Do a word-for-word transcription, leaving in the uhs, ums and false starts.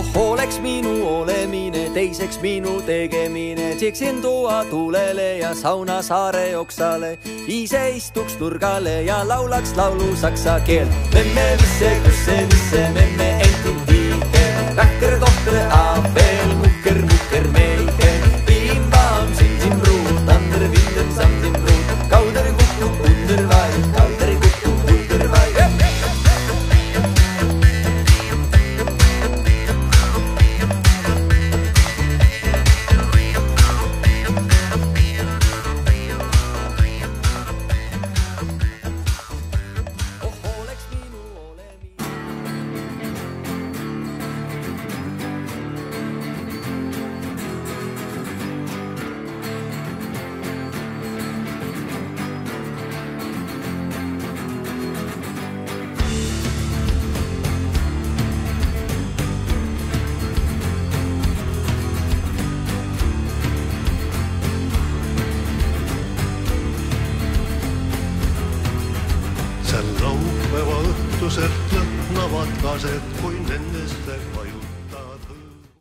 Oh, oleks minu olemine, teiseks minu tegemine. Tseksin toa tulele ja sauna saare oksale. Ise istuks nurgale ja laulaks laulu saksa keel. Memme visse, kusse visse, memme entin tiike. Vähker tohtre aafel, mukker, mukker meike. Viim vaam, sim, sim, ruut, ander, vinder, sam, sim, ruut. Kauder kukku, kunder vai, kauder kukku, kunder vai. Laupäeva õhtused lõhnavad lased, kui nendest